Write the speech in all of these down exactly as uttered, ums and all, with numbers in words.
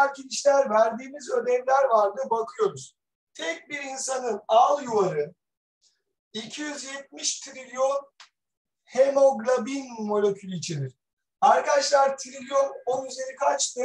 arkadaşlar verdiğimiz ödevler vardı, bakıyoruz. Tek bir insanın al yuvarı iki yüz yetmiş trilyon hemoglobin molekülü içerir. Arkadaşlar trilyon on üzeri kaçtı?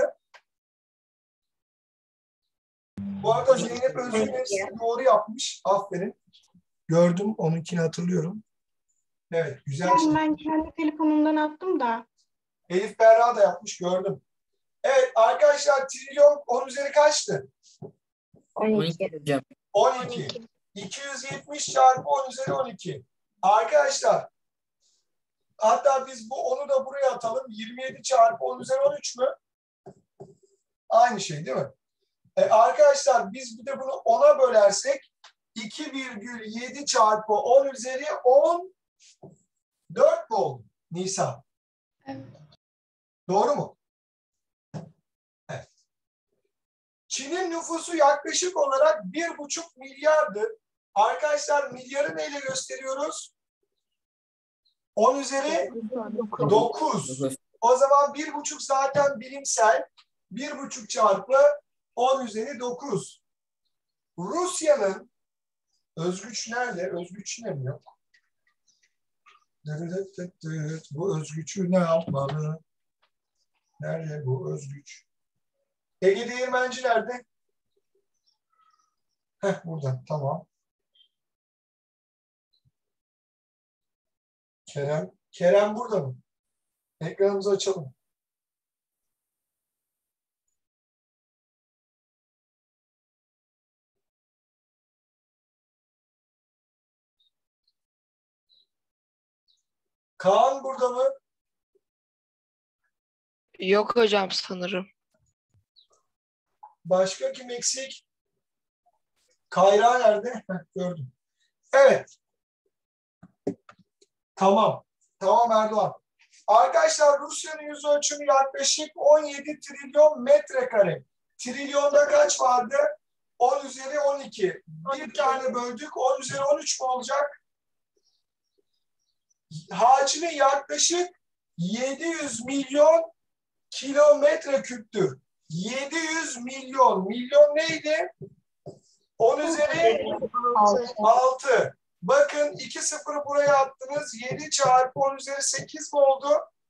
Bu arada Zeynep Özgür hepsini doğru yapmış. Aferin. Gördüm, onunkini hatırlıyorum. Evet, güzel. Ben, ben kendi telefonumdan attım da. Elif Berra da yapmış, gördüm. Evet arkadaşlar, trilyon on üzeri kaçtı? on iki. on iki. iki yüz yetmiş çarpı on üzeri on iki. Arkadaşlar, hatta biz bu onu da buraya atalım. yirmi yedi çarpı on üzeri on üç mü? Aynı şey değil mi? E arkadaşlar biz bir de bunu ona bölersek iki virgül yedi çarpı on üzeri on dört mu oldu Nisa? Evet. Doğru mu? Evet. Çin'in nüfusu yaklaşık olarak bir buçuk milyardır. Arkadaşlar milyarı neyle gösteriyoruz? on üzeri dokuz. O zaman bir buçuk zaten bilimsel. bir buçuk çarpı on üzeri dokuz. Rusya'nın özgüç nerede? Özgüç ne mi yok? Bu özgücü ne yapmalı? Nerede bu özgüç? Ege Değirmenci nerede? Heh, burada. Tamam. Kerem. Kerem burada mı? Ekranımızı açalım. Kaan burada mı? Yok hocam sanırım. Başka kim eksik? Kayra nerede? Heh, gördüm. Evet. Tamam. Tamam Erdoğan. Arkadaşlar Rusya'nın yüz ölçümü yaklaşık on yedi trilyon metrekare. Trilyonda kaç vardı? on üzeri on iki. Bir tane böldük. on üzeri on üç mü olacak? Hacmi yaklaşık yedi yüz milyon kilometre küptür. yedi yüz milyon. Milyon neydi? on üzeri altı. Bakın iki sıfırı buraya attınız. yedi çarpı on üzeri sekiz mi oldu?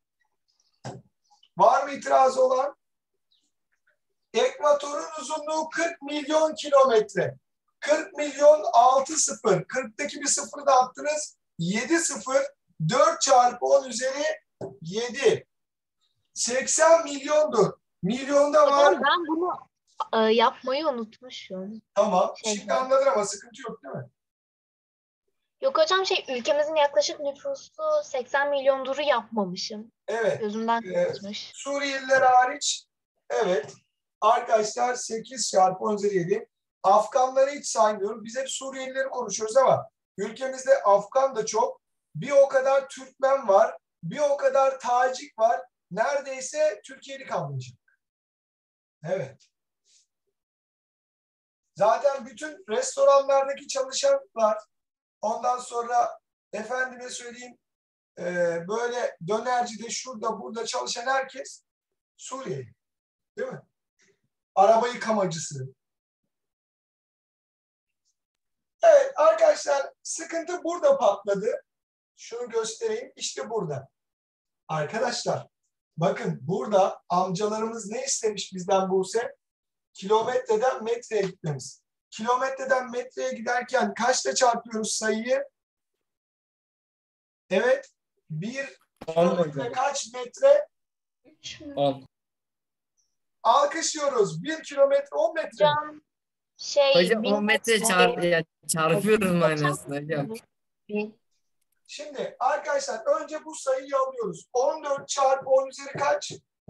Var mı itirazı olan? Ekvatorun uzunluğu kırk milyon kilometre. kırk milyon altı sıfır. kırktaki bir sıfırı da attınız. yedi sıfır. dört çarpı on üzeri yedi. seksen milyondur. Milyonda var. Hocam ben bunu e, yapmayı unutmuşum. Tamam. Şey, Şimdi anladın ama sıkıntı yok değil mi? Yok hocam şey ülkemizin yaklaşık nüfusu seksen milyondur yapmamışım. Evet. Gözümden Ee, kaçmış. Suriyeliler hariç evet. Arkadaşlar sekiz çarpı on üzeri yedi. Afganları hiç saymıyorum. Biz hep Suriyelileri konuşuyoruz ama ülkemizde Afgan da çok. Bir o kadar Türkmen var. Bir o kadar Tacik var. Neredeyse Türkiye'li kalmayacak. Evet. Zaten bütün restoranlardaki çalışanlar, ondan sonra efendime söyleyeyim e, böyle dönercide şurada burada çalışan herkes Suriyeli. Değil mi? Araba yıkamacısı. Evet arkadaşlar sıkıntı burada patladı. Şunu göstereyim. İşte burada. Arkadaşlar bakın burada amcalarımız ne istemiş bizden Buse? Kilometreden metreye gitmemiz. Kilometreden metreye giderken kaçta çarpıyoruz sayıyı? Evet. Bir kilometre kaç metre? on. Alkışlıyoruz. Bir kilometre on metre. Hocam şey Hocam bin- on metre çarp, ya, çarpıyoruz manasında hocam. bin- Şimdi arkadaşlar önce bu sayıyı alıyoruz. on dört çarpı on üzeri kaç?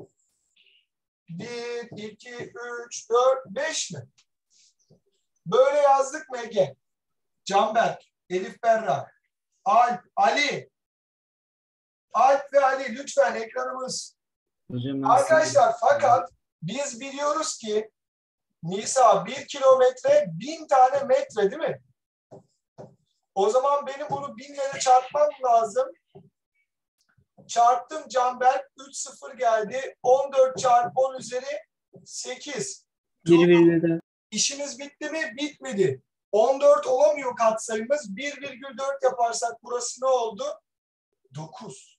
bir, iki, üç, dört, beş mi? Böyle yazdık mı Ege? Canberk, Elif Berra, Alp, Ali. Alp ve Ali lütfen ekranımız. Hocam, Arkadaşlar fakat biz biliyoruz ki Nisa bir kilometre bin tane metre değil mi? O zaman benim bunu binle çarpmam lazım. Çarptım Canberk. üç sıfır geldi. on dört çarpı on üzeri sekiz. bir virgül dört. İşimiz bitti mi? Bitmedi. on dört olamıyor katsayımız. bir virgül dört yaparsak burası ne oldu? dokuz.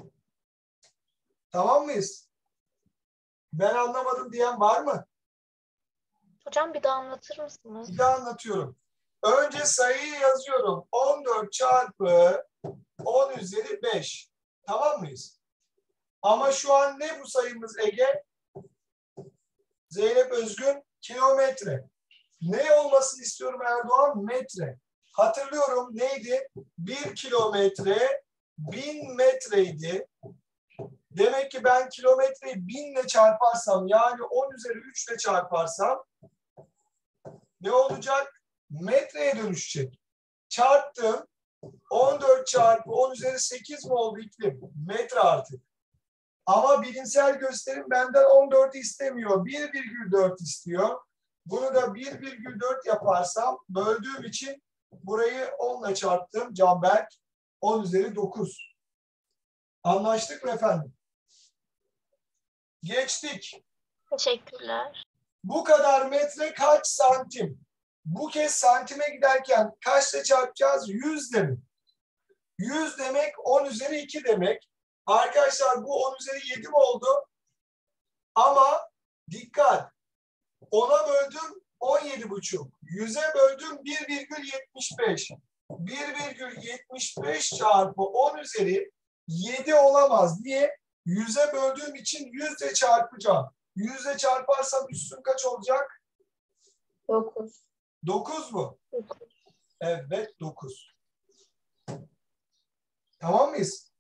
Tamam mıyız? Ben anlamadım diyen var mı? Hocam bir daha anlatır mısınız? Bir daha anlatıyorum. Önce sayıyı yazıyorum. on dört çarpı on üzeri beş. Tamam mıyız? Ama şu an ne bu sayımız Ege? Zeynep Özgün kilometre. Ne olmasını istiyorum Erdoğan? Metre. Hatırlıyorum neydi? Bir kilometre bin metreydi. Demek ki ben kilometreyi binle çarparsam yani on üzeri üç ile çarparsam ne olacak? Metreye dönüşecek. Çarptım. on dört çarpı on üzeri sekiz mi oldu iklim? Metre artık. Ama bilimsel gösterim benden on dört istemiyor. bir virgül dört istiyor. Bunu da bir virgül dört yaparsam böldüğüm için burayı on ile çarptım. Canberk on üzeri dokuz. Anlaştık mı efendim? Geçtik. Teşekkürler. Bu kadar metre kaç santim? Bu kez santime giderken kaçla çarpacağız? yüzle mi? yüz demek on üzeri iki demek. Arkadaşlar bu on üzeri yedi mi oldu? Ama dikkat. ona böldüm on yedi buçuk. yüze böldüm bir virgül yetmiş beş. bir virgül yetmiş beş çarpı on üzeri yedi olamaz. Niye? yüze böldüğüm için yüzle çarpacağım. yüzle çarparsam üstün kaç olacak? dokuz. dokuz mu? Evet dokuz. Tamam mıyız?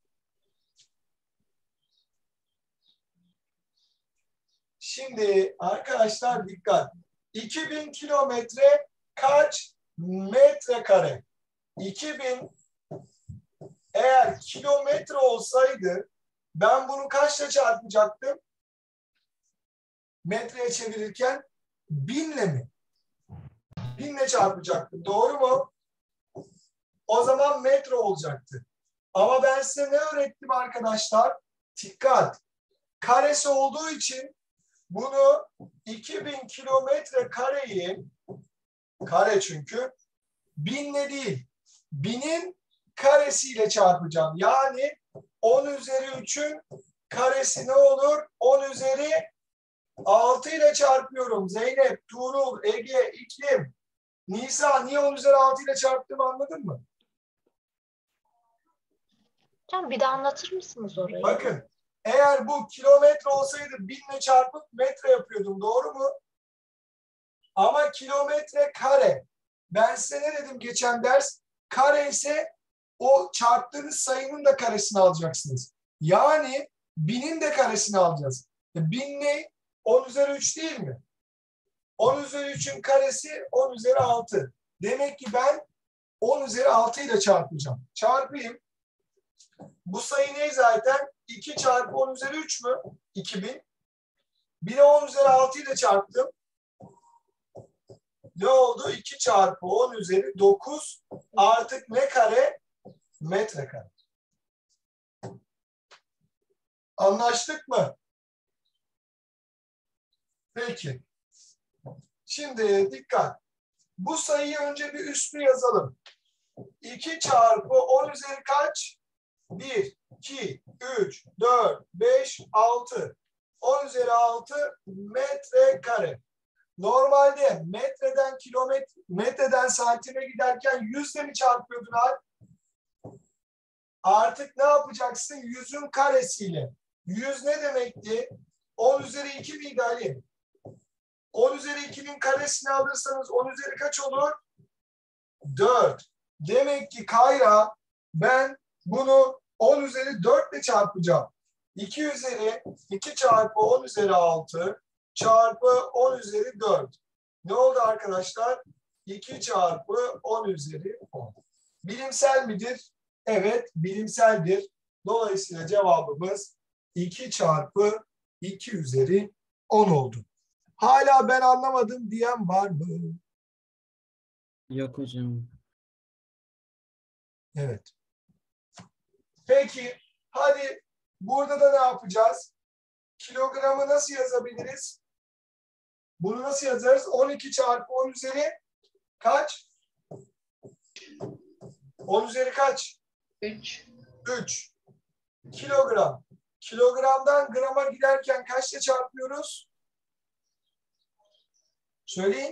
Şimdi arkadaşlar dikkat. iki bin kilometre kaç metrekare? iki bin eğer kilometre olsaydı ben bunu kaçla çarpacaktım? Metreye çevirirken binle mi? Binle çarpacaktım. Doğru mu? O zaman metre olacaktı. Ama ben size ne öğrettim arkadaşlar? Dikkat. Karesi olduğu için bunu iki bin kilometre kareyi kare çünkü binle değil binin karesiyle çarpacağım. Yani on üzeri üçün karesi ne olur? on üzeri altı ile çarpıyorum. Zeynep, Tuğrul, Ege, İklim, Nisa niye on üzeri altı ile çarptığımı anladın mı? Hocam bir daha anlatır mısınız orayı? Bakın eğer bu kilometre olsaydı binle çarpıp metre yapıyordum. Doğru mu? Ama kilometre kare. Ben size ne dedim geçen ders? Kare ise o çarptığınız sayının da karesini alacaksınız. Yani binin de karesini alacağız. Bin ne? on üzeri üç değil mi? on üzeri üçün karesi on üzeri altı. Demek ki ben on üzeri altı ile çarpacağım. Çarpayım. Bu sayı ne zaten? iki çarpı on üzeri üç mü? iki bin. Bir de on üzeri altı ile çarptım. Ne oldu? iki çarpı on üzeri dokuz artık ne kare? Metre kare. Anlaştık mı? Peki. Şimdi dikkat. Bu sayıyı önce bir üstü yazalım. iki çarpı on üzeri kaç? bir, iki, üç, dört, beş, altı. on üzeri altı metre kare. Normalde metreden kilometre, metreden santime giderken yüzle mi çarpıyordun Alp? Artık ne yapacaksın? Yüzün karesiyle. Yüz ne demekti? on üzeri iki miydi Ali? on üzeri ikinin karesini alırsanız on üzeri kaç olur? dört. Demek ki Kayra ben bunu on üzeri dört ile çarpacağım. iki üzeri iki çarpı on üzeri altı çarpı on üzeri dört. Ne oldu arkadaşlar? iki çarpı on üzeri on. Bilimsel midir? Evet, bilimseldir. Dolayısıyla cevabımız iki çarpı iki üzeri on oldu. Hala ben anlamadım diyen var mı? Yok hocam. Evet. Peki, hadi burada da ne yapacağız? Kilogramı nasıl yazabiliriz? Bunu nasıl yazarız? on iki çarpı on üzeri kaç? on üzeri kaç? üç. üç. Kilogram. Kilogramdan grama giderken kaçla çarpıyoruz? Söyleyin.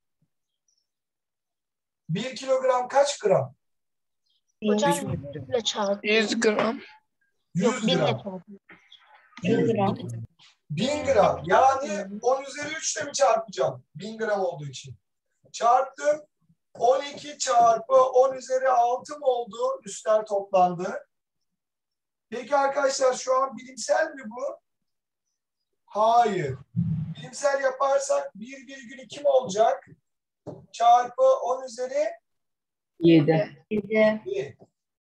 bir kilogram kaç gram? Hocam Üç metre. yüzle çarpı. yüz gram. Yok yüz binle gram. çarpı. bin gram. bin gram. Yani on üzeri üç ile mi çarpacağım? bin gram olduğu için. Çarptım. on iki çarpı on üzeri altı mı oldu? Üstler toplandı. Peki arkadaşlar şu an bilimsel mi bu? Hayır. Bilimsel yaparsak bir virgül iki mi olacak? Çarpı on üzeri yedi. yedi. bir.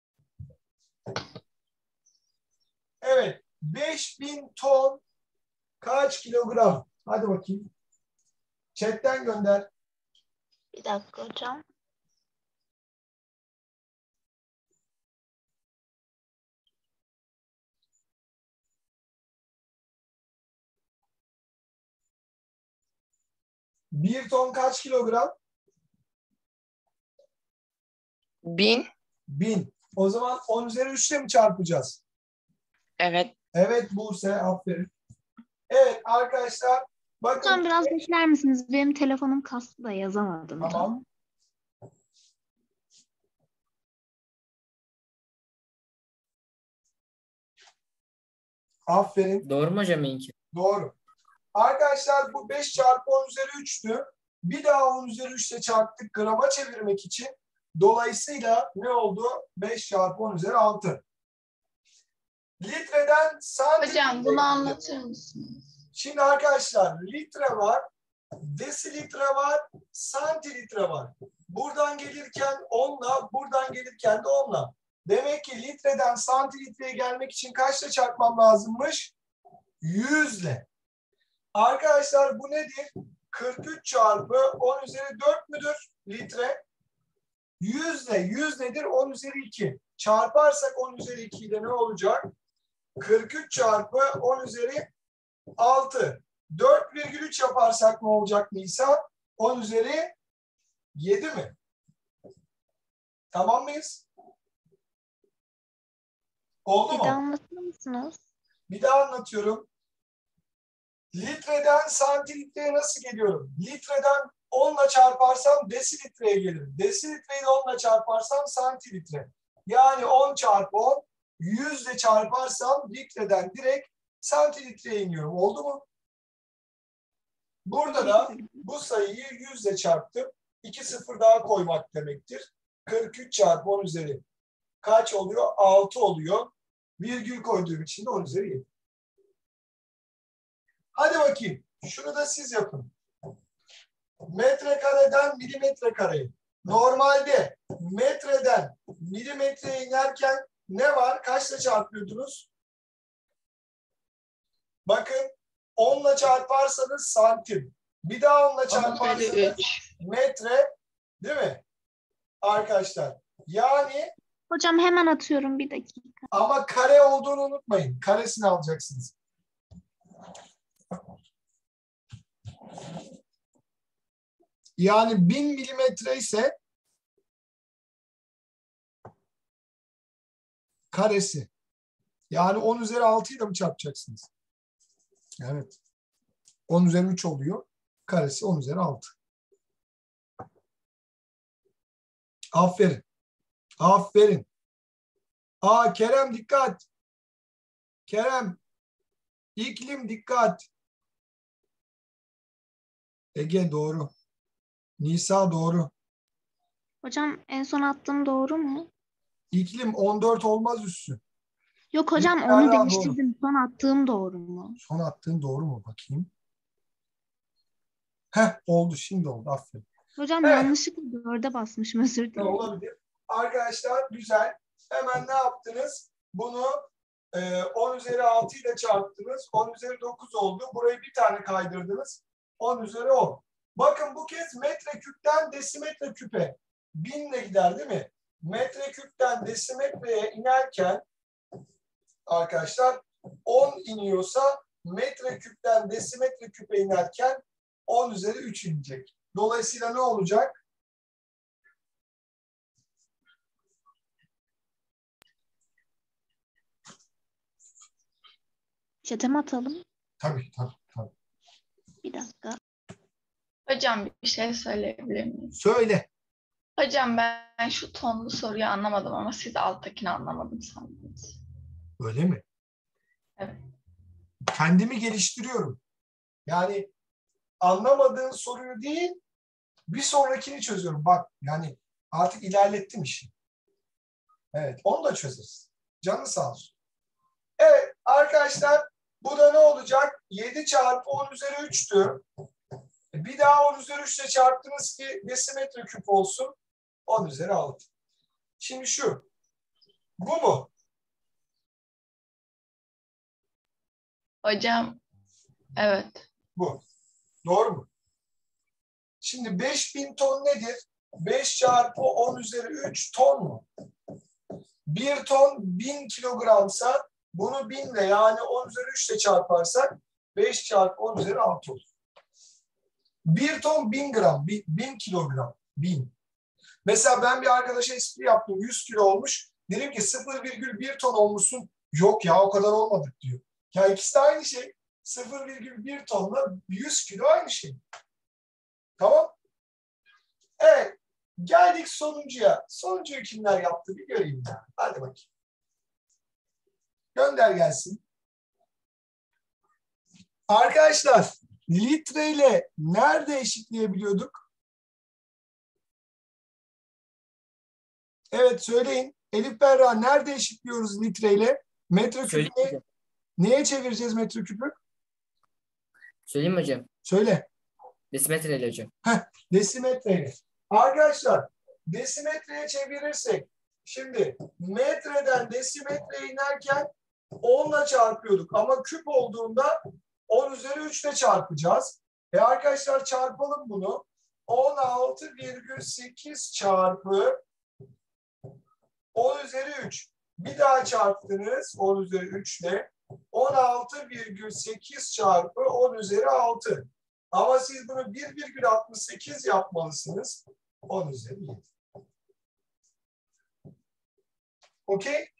Evet. beş bin ton kaç kilogram? Hadi bakayım. Chatten gönder. Bir dakika hocam. bir ton kaç kilogram? bin. bin. O zaman on üzeri üç ile mi çarpacağız? Evet. Evet Buse, aferin. Evet arkadaşlar, bakın. Hocam biraz bekler misiniz? Benim telefonum kastı da yazamadım. da. Tamam. Aferin. Doğru mu hocam inki? Doğru. Arkadaşlar bu beş çarpı on üzeri üçtü. Bir daha on üzeri üç ile çarptık grama çevirmek için. Dolayısıyla ne oldu? beş çarpı on üzeri altı. Litreden santimetre. Hocam bunu anlatır mısınız? Şimdi arkadaşlar litre var, desilitre var, santilitre var. Buradan gelirken onla, buradan gelirken de onla. Demek ki litreden santilitreye gelmek için kaçla çarpmam lazımmış? yüzle. Arkadaşlar bu nedir? kırk üç çarpı on üzeri dört müdür litre? Yüzle. yüz nedir? on üzeri iki. Çarparsak on üzeri iki ile ne olacak? kırk üç çarpı on üzeri altı. dört virgül üç yaparsak ne olacak Nisa? on üzeri yedi mi? Tamam mıyız? Oldu Bir mu? daha anlatır mısınız? Bir daha anlatıyorum. Litreden santilitreye nasıl geliyorum? Litreden onla çarparsam desilitreye gelirim. Desilitreyi de onla çarparsam santilitre. Yani on çarpı on, yüz ile çarparsam litreden direkt santilitreye iniyorum. Oldu mu? Burada da bu sayıyı yüz ile çarptım. iki sıfır daha koymak demektir. kırk üç çarpı on üzeri kaç oluyor? altı oluyor. Virgül koyduğum için de on üzeri yedi. Hadi bakayım. Şunu da siz yapın. Metrekareden milimetre kareye. Normalde metreden milimetreye inerken ne var? Kaçla çarpıyordunuz? Bakın onla çarparsanız santim. Bir daha onla çarparsanız üç. metre, değil mi? Arkadaşlar. Yani Hocam hemen atıyorum bir dakika. ama kare olduğunu unutmayın. Karesini alacaksınız. Yani bin milimetre ise karesi. Yani on üzeri altıyı da mı çarpacaksınız? Evet. on üzeri üç oluyor. Karesi on üzeri altı. Aferin. Aferin. Aa Kerem dikkat. Kerem. İklim dikkat. Ege doğru. Nisa doğru. Hocam en son attığım doğru mu? İklim on dört olmaz üssü. Yok hocam Bir onu tane daha değiştirdim. Son attığım doğru mu? Son attığın doğru mu? Bakayım. Heh oldu. Şimdi oldu. Aferin. Hocam Evet. yanlışlıkla dörde basmışım, özür Ne dilerim. olabilir? Arkadaşlar güzel. Hemen ne yaptınız? Bunu e, on üzeri altı ile çarptınız. on üzeri dokuz oldu. Burayı bir tane kaydırdınız. on üzeri on. Bakın bu kez metreküpten desimetre küpe binle gider değil mi? Metreküpten desimetreye inerken arkadaşlar on iniyorsa metreküpten desimetre küpe inerken on üzeri üç inecek. Dolayısıyla ne olacak? Çete mi atalım? Tabii tabii. tabii. Bir dakika. Hocam bir şey söyleyebilir miyim? Söyle. Hocam ben şu tonlu soruyu anlamadım ama siz alttakini anlamadım sandınız. Öyle mi? Evet. Kendimi geliştiriyorum. Yani anlamadığın soruyu değil, bir sonrakini çözüyorum. Bak yani artık ilerlettim işi. Evet, onu da çözeriz. Canı sağ olsun. Evet arkadaşlar, bu da ne olacak? yedi çarpı on üzeri üç'tü. Bir daha on üzeri üç ile çarptınız ki desimetre küp olsun. on üzeri altı. Şimdi şu. Bu mu? Hocam evet. Bu. Doğru mu? Şimdi beş bin ton nedir? beş çarpı on üzeri üç ton mu? bir ton bin kilogramsa bunu bin ile yani on üzeri üç ile çarparsak beş çarpı on üzeri altı olur. bir ton bin gram, bin kilogram, bin. Mesela ben bir arkadaşa espri yaptım, yüz kilo olmuş. Dedim ki sıfır virgül bir ton olmuşsun. Yok ya o kadar olmadık diyor. Ya ikisi de aynı şey. sıfır virgül bir tonla yüz kilo aynı şey. Tamam. Evet. Geldik sonuncuya. Sonuncuyu kimler yaptı bir göreyim ya. Hadi bakayım. Gönder gelsin. Arkadaşlar litre ile nerede eşitleyebiliyorduk? Evet söyleyin. Elif Berra nerede eşitliyoruz litre ile? Metreküpü Söyleyeyim ne- hocam. neye çevireceğiz metreküpü? Söyleyeyim mi hocam? Söyle. Desimetreyle hocam. Desimetreyle. Arkadaşlar desimetreye çevirirsek şimdi metreden desimetreye inerken onla çarpıyorduk ama küp olduğunda on üzeri üç ile çarpacağız. E arkadaşlar çarpalım bunu. on altı virgül sekiz çarpı on üzeri üç. Bir daha çarptınız on üzeri üç ile. on altı virgül sekiz çarpı on üzeri altı. Ama siz bunu bir virgül altmış sekiz yapmalısınız. on üzeri yedi. Okey?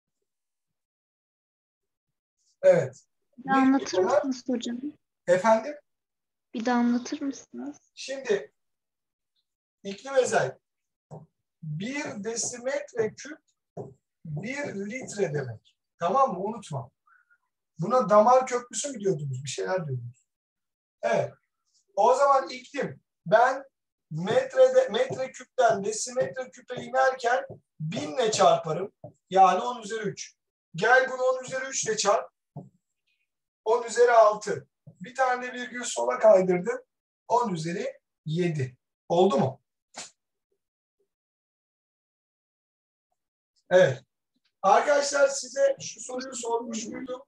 Evet. Bir daha anlatır mısınız hocam? Efendim? Bir daha anlatır mısınız? Şimdi iklim özel. Bir desimetre küp bir litre demek. Tamam mı? Unutma. Buna damar köprüsü mü diyordunuz? Bir şeyler diyordunuz. Evet. O zaman iklim. Ben metrede, metre küpten desimetre küpe inerken binle çarparım. Yani on üzeri üç. Gel bunu on üzeri üç ile çarp. on üzeri altı. Bir tane virgül sola kaydırdım. on üzeri yedi. Oldu mu? Evet. Arkadaşlar size şu soruyu sormuş muydum?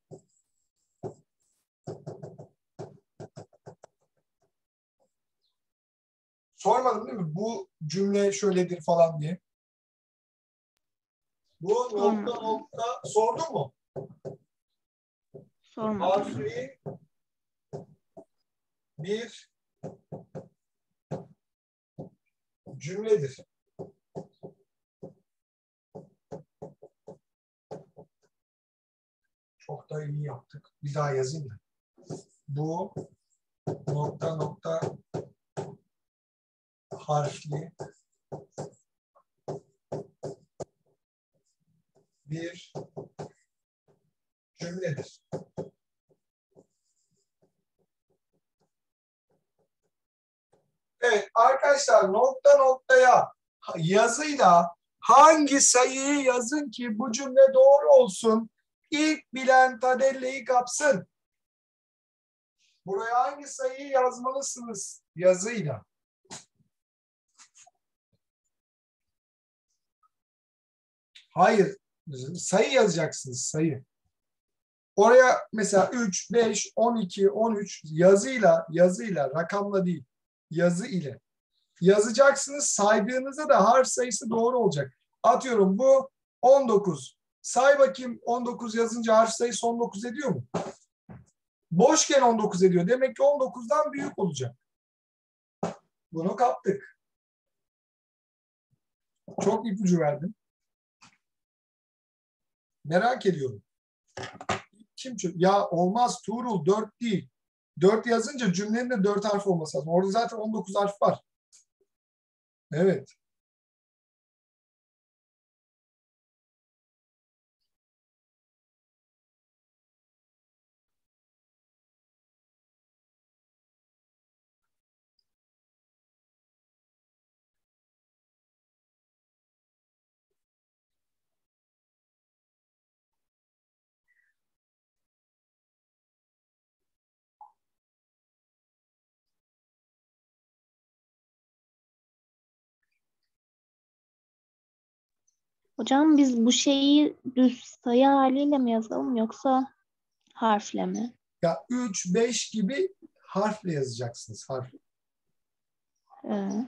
Sormadım değil mi? Bu cümle şöyledir falan diye. Bu nokta Sormadım. nokta sordun mu? Sormadım. Harfi bir cümledir. Çok da iyi yaptık. Bir daha yazayım da. Bu nokta nokta harfli bir cümledir. Evet arkadaşlar nokta noktaya yazıyla hangi sayıyı yazın ki bu cümle doğru olsun? İlk bilen Tadelle'yi kapsın. Buraya hangi sayıyı yazmalısınız yazıyla? Hayır. Sayı yazacaksınız. Sayı. Oraya mesela üç, beş, on iki, on üç yazıyla, yazıyla, rakamla değil. Yazı ile. Yazacaksınız. Saydığınızda da harf sayısı doğru olacak. Atıyorum bu on dokuz. Say bakayım on dokuz yazınca harf sayısı on dokuz ediyor mu? Boşken on dokuz ediyor. Demek ki on dokuzdan büyük olacak. Bunu kaptık. Çok ipucu verdim. Merak ediyorum. Kim çö- Ya olmaz Tuğrul, dört değil. dört yazınca cümlenin de dört harf olması lazım. Orada zaten on dokuz harf var. Evet. Hocam biz bu şeyi düz sayı haliyle mi yazalım yoksa harfle mi? Ya üç, beş gibi harfle yazacaksınız. Harf. Ee,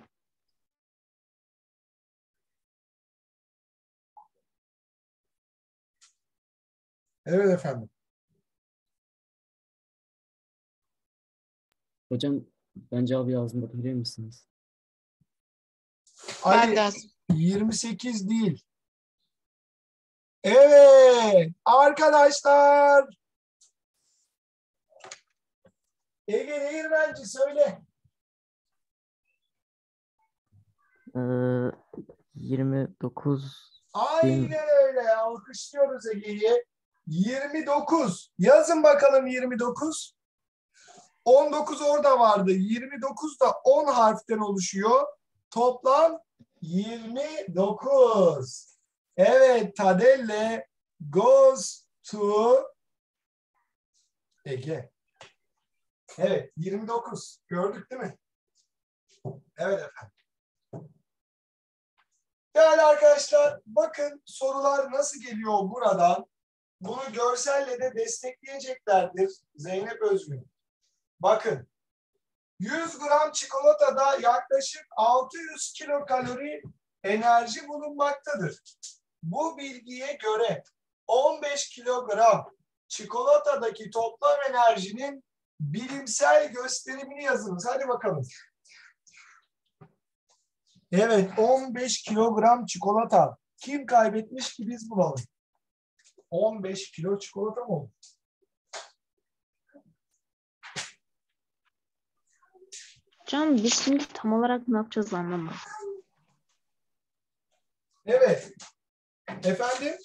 Evet efendim. Hocam ben cevabı yazdım, bakabilir misiniz? Ben Ali, de hazırım. yirmi sekiz değil. Evet arkadaşlar. Ege Değirmenci söyle. Ee, yirmi dokuz Aynen öyle. Alkışlıyoruz Ege'yi. yirmi dokuz. Yazın bakalım yirmi dokuz. on dokuz orada vardı. yirmi dokuz da on harften oluşuyor. Toplam yirmi dokuz. Evet, Tadelle goes to Ege. Evet, yirmi dokuz. Gördük değil mi? Evet efendim. Değerli arkadaşlar, bakın sorular nasıl geliyor buradan. Bunu görselle de destekleyeceklerdir Zeynep Özgün. Bakın, yüz gram çikolatada yaklaşık altı yüz kilokalori enerji bulunmaktadır. Bu bilgiye göre on beş kilogram çikolatadaki toplam enerjinin bilimsel gösterimini yazınız. Hadi bakalım. Evet, on beş kilogram çikolata. Kim kaybetmiş ki biz bulalım. on beş kilo çikolata mı oldu? hocam biz şimdi tam olarak ne yapacağız anlamadım. Evet. Efendim?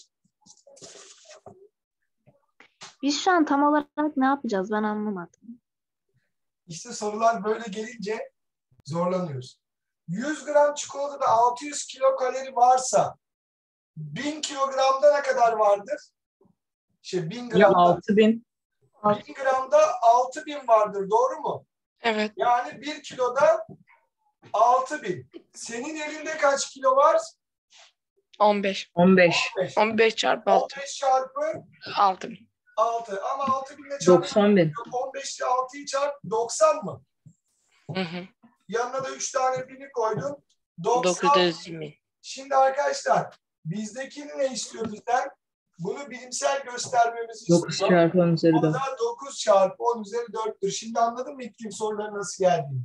Biz şu an tam olarak ne yapacağız ben anlamadım. İşte sorular böyle gelince zorlanıyoruz. yüz gram çikolatada altı yüz kilokalori varsa bin kilogramda ne kadar vardır? Şey bin gramda. altı bin. bin gramda altı bin vardır. Doğru mu? Evet. Yani bir kiloda altı bin. Senin elinde kaç kilo var? on beş. on beş. on beş. on beş çarpı on altı. beş çarpı altı bin. altı. Ama altı bin ile çarpı doksan bin. on beş ile altıyı çarp doksan mı? Hı hı. Yanına da üç tane bini koydun. doksan. dokuz yüz yirmi. Şimdi arkadaşlar bizdekini ne istiyor bizden? Bunu bilimsel göstermemizi dokuz istiyor. çarpı on üzeri O dört. da dokuz çarpı on üzeri dörttür. Şimdi anladın mı iklim soruları nasıl geldiğini?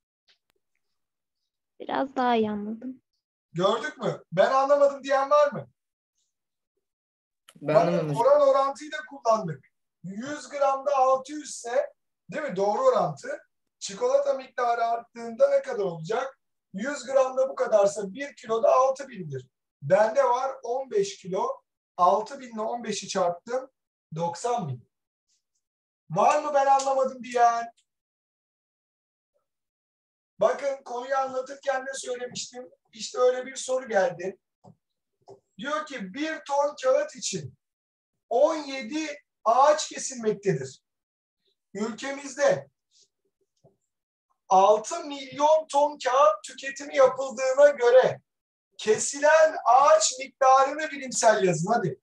Biraz daha iyi anladım. Gördük mü? Ben anlamadım diyen var mı? Ben Bakın anlamadım hocam. oran orantıyı da kullandık. yüz gramda altı yüz ise, değil mi? Doğru orantı. Çikolata miktarı arttığında ne kadar olacak? yüz gramda bu kadarsa bir kiloda altı bindir. Bende var on beş kilo. altı bin ile on beşi çarptım. doksan bin. Var mı ben anlamadım diyen? Bakın konuyu anlatırken de söylemiştim. İşte öyle bir soru geldi. Diyor ki bir ton kağıt için on yedi ağaç kesilmektedir. Ülkemizde altı milyon ton kağıt tüketimi yapıldığına göre kesilen ağaç miktarını bilimsel yazın hadi.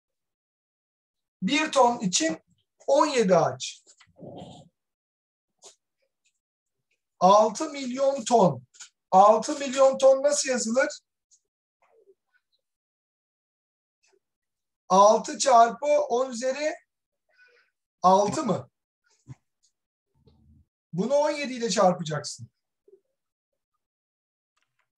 Bir ton için on yedi ağaç. altı milyon ton. altı milyon ton nasıl yazılır? altı çarpı on üzeri altı mı? Bunu on yedi ile çarpacaksın.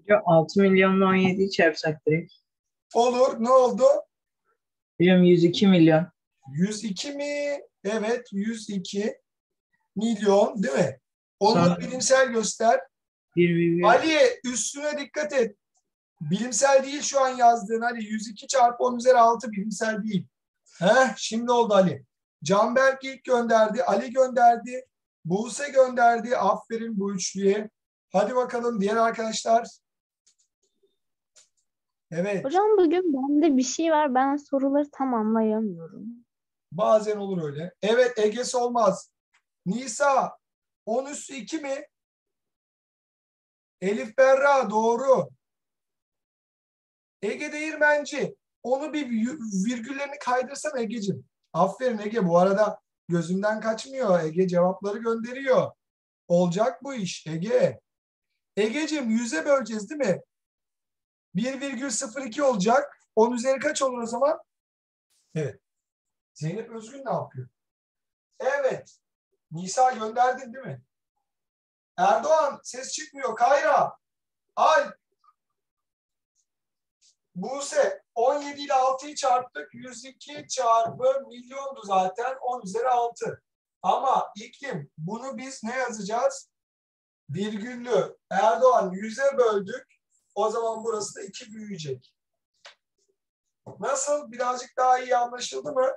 Hocam altı milyonla on yediyi çarpsak direkt. Olur. Ne oldu? Hocam yüz iki milyon. yüz iki mi? Evet, yüz iki milyon değil mi? Onu da Sonra- bilimsel göster. bir virgül Ali üstüne dikkat et. Bilimsel değil şu an yazdığın Ali. yüz iki çarpı on üzeri altı bilimsel değil. Heh, şimdi oldu Ali. Canberk ilk gönderdi. Ali gönderdi. Buse gönderdi. Aferin bu üçlüye. Hadi bakalım diğer arkadaşlar. Evet. Hocam bugün bende bir şey var. Ben soruları tam anlayamıyorum. Bazen olur öyle. Evet, Ege'si olmaz. Nisa on üssü iki mi? Elif Berra doğru. Ege Değirmenci. Onu bir virgüllerini kaydırsan Ege'cim. Aferin Ege. Bu arada gözümden kaçmıyor. Ege cevapları gönderiyor. Olacak bu iş Ege. Ege'cim yüze böleceğiz değil mi? bir virgül sıfır iki olacak. on üzeri kaç olur o zaman? Evet. Zeynep Özgün ne yapıyor? Evet. Nisa gönderdin değil mi? Erdoğan ses çıkmıyor. Kayra. Alp. Buse on yedi ile altıyı çarptık. yüz iki çarpı milyondu zaten. on üzeri altı. Ama iklim bunu biz ne yazacağız? Virgüllü. Erdoğan yüze böldük. O zaman burası da iki büyüyecek. Nasıl? Birazcık daha iyi anlaşıldı mı?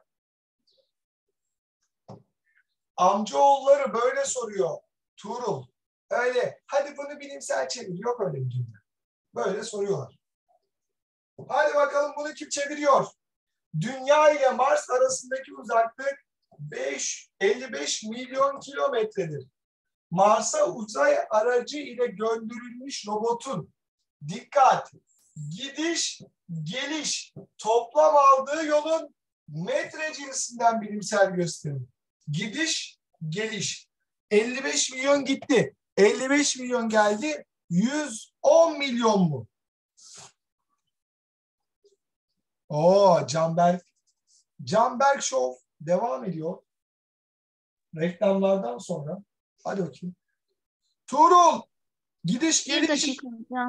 Amcaoğulları böyle soruyor. Tuğrul. Öyle. Hadi bunu bilimsel çevir. Yok öyle bir dünya. Böyle soruyorlar. Hadi bakalım bunu kim çeviriyor? Dünya ile Mars arasındaki uzaklık beş, elli beş milyon kilometredir. Mars'a uzay aracı ile gönderilmiş robotun dikkat, gidiş, geliş, toplam aldığı yolun metre cinsinden bilimsel gösterim. Gidiş, geliş. elli beş milyon gitti. elli beş milyon geldi. yüz on milyon mu? Oo, Canberk. Canberk Show devam ediyor. Reklamlardan sonra. Hadi bakayım. Tuğrul. Gidiş Bir geliş. dakika hocam.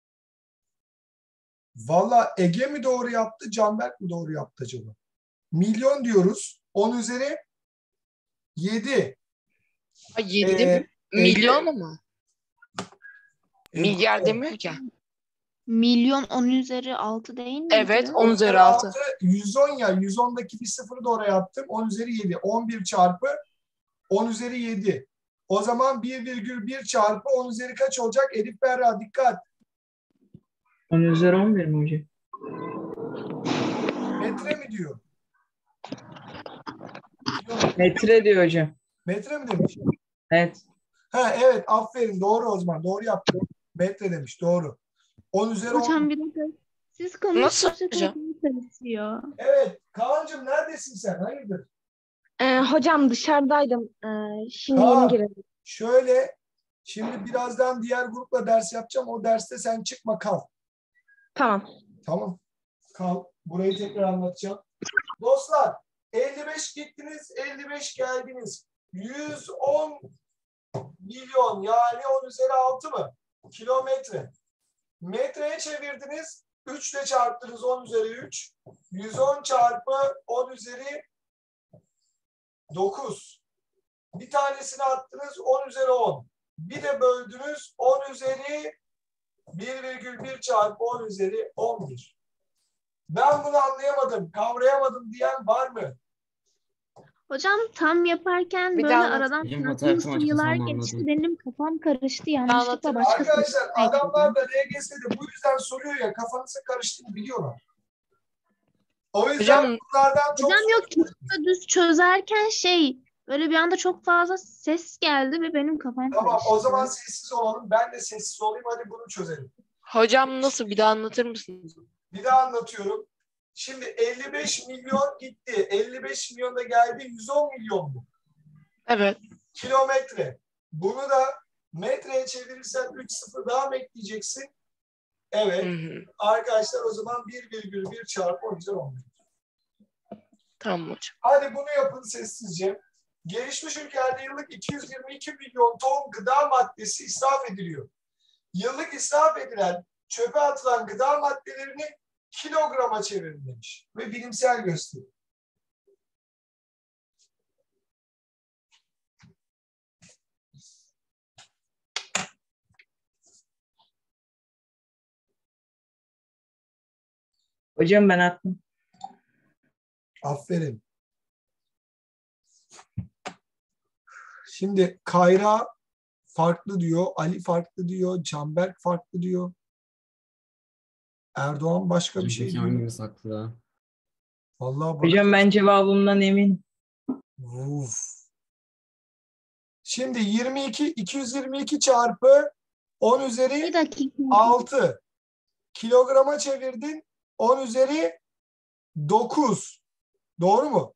Valla Ege mi doğru yaptı, Canberk mi doğru yaptı acaba? Milyon diyoruz. on üzeri yedi. Ha, yedi Ee, mi? Milyon mu? E, Milyar demiyor ki. Milyon on üzeri altı değil mi? Evet, on üzeri altı. yüz on ya. yüz ondaki bir sıfırı da oraya attım. on üzeri yedi. on bir çarpı on üzeri yedi. O zaman bir virgül bir çarpı on üzeri kaç olacak? Elif Berra dikkat. on üzeri on bir mi hocam? Metre mi diyor? Metre diyor hocam. Metre mi demiş? Evet. Ha evet, aferin, doğru o zaman. Doğru yaptın. Metre demiş, doğru. on üzeri on. Hocam bir dakika. Siz Nasıl konuştukça hocam? kafam karışıyor. Evet, Kaan'cığım neredesin sen? Hayırdır? Ee, hocam dışarıdaydım. Ee, şimdi Kaan, yeni girdim. şöyle, şimdi birazdan diğer grupla ders yapacağım. O derste sen çıkma, kal. Tamam. Tamam, kal. Burayı tekrar anlatacağım. Dostlar, elli beş gittiniz, elli beş geldiniz. yüz on milyon yani on üzeri altı mı? Kilometre. Metreye çevirdiniz. üç ile çarptınız on üzeri üç. yüz on çarpı on üzeri dokuz. Bir tanesini attınız on üzeri on. Bir de böldünüz on üzeri bir virgül bir çarpı on üzeri on bir. Ben bunu anlayamadım, kavrayamadım diyen var mı? Hocam tam yaparken Bir böyle daha anlat. aradan Benim farklı matematik sayılar hocam geçti. anladım. Benim kafam karıştı. Yanlışlıkla Anlatın. başka Arkadaşlar sayılar adamlar ekledim. da L G S'de bu yüzden soruyor ya, kafanızın karıştığını biliyorlar. O yüzden Hocam bunlardan çok Hocam yok, soruyorlar. kağıtta düz çözerken şey böyle bir anda çok fazla ses geldi ve benim kafam Tamam, karıştı. o zaman sessiz olalım. Ben de sessiz olayım. Hadi bunu çözelim. hocam nasıl, bir daha anlatır mısınız? Bir daha anlatıyorum. Şimdi elli beş milyon gitti. elli beş milyon da geldi. yüz on milyon mu? Evet. Kilometre. Bunu da metreye çevirirsen üç sıfır daha mı ekleyeceksin? Evet. Hı hı. Arkadaşlar o zaman bir virgül bir çarpı on üzeri on bir. Tamam hocam. Hadi bunu yapın sessizce. Gelişmiş ülkelerde yıllık iki yüz yirmi iki milyon ton gıda maddesi israf ediliyor. Yıllık israf edilen çöpe atılan gıda maddelerini kilograma çevirin demiş. Ve bilimsel gösteri. Hocam ben attım. Aferin. Şimdi Kayra farklı diyor, Ali farklı diyor, Canberk farklı diyor. Erdoğan başka bir şey Peki diyor. hangimiz haklı? Vallahi bak. Hocam ben cevabımdan eminim. Uf. Şimdi yirmi iki, iki yüz yirmi iki çarpı on Bir üzeri dakika. altı. Kilograma çevirdin. on üzeri dokuz. Doğru mu?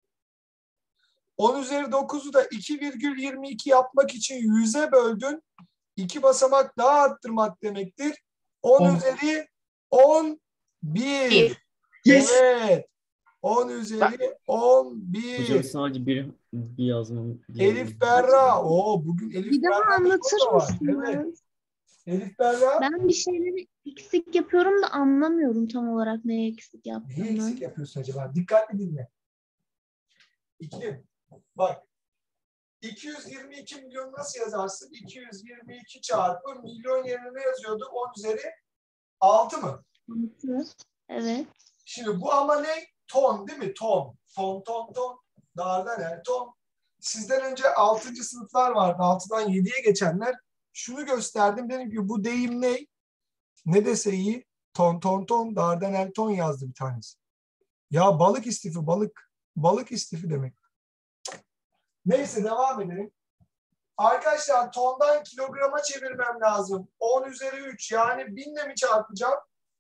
on üzeri dokuzu da iki virgül yirmi iki yapmak için yüze böldün. iki basamak daha arttırmak demektir. on On. üzeri on bir. Yes. Evet. on üzeri on Hocam bir. sadece bir, bir yazmam. bir Elif yazmam. Berra. Oo, bugün Elif Bir daha Berra anlatır da var. mısınız? Evet. Elif Berra. Ben bir şeyleri eksik yapıyorum da anlamıyorum tam olarak neyi eksik Neyi yaptığımı. eksik yapıyorsun acaba? Dikkatli dinle. İki. Bak. iki yüz yirmi iki milyon nasıl yazarsın? iki yüz yirmi iki çarpı milyon yerine ne yazıyordu? on üzeri altı mı? Altı. Evet. Şimdi bu ama ne? Ton değil mi? Ton. Ton, ton, ton. Dardan el, ton. Sizden önce altıncı sınıflar vardı. altıdan yediye geçenler. Şunu gösterdim. Dedim ki bu deyim ne? Ne dese iyi? Ton, ton, ton. Dardan el, ton yazdı bir tanesi. Ya balık istifi, balık. Balık istifi demek. Neyse devam edelim. Arkadaşlar tondan kilograma çevirmem lazım. on üzeri üç yani binle mi çarpacağım?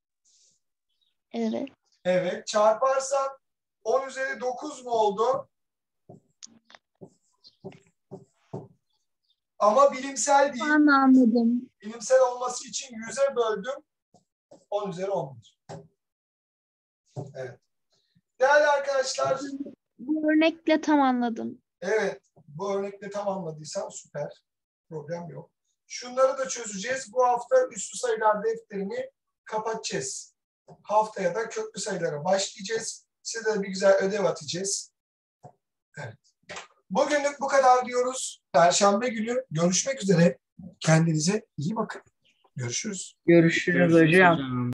Evet. Evet. Çarparsam on üzeri dokuz mu oldu? Ama bilimsel değil. Ben anladım. Bilimsel olması için yüze böldüm. on üzeri on bir. Evet. Değerli arkadaşlar. Bu örnekle tam anladım. Evet. Bu örnekle tamamladıysan süper. Problem yok. Şunları da çözeceğiz. Bu hafta üslü sayılar defterini kapatacağız. Haftaya da köklü sayılara başlayacağız. Size de bir güzel ödev atacağız. Evet. Bugünlük bu kadar diyoruz. Perşembe günü görüşmek üzere. Kendinize iyi bakın. Görüşürüz. Görüşürüz Görüşürüz hocam. hocam.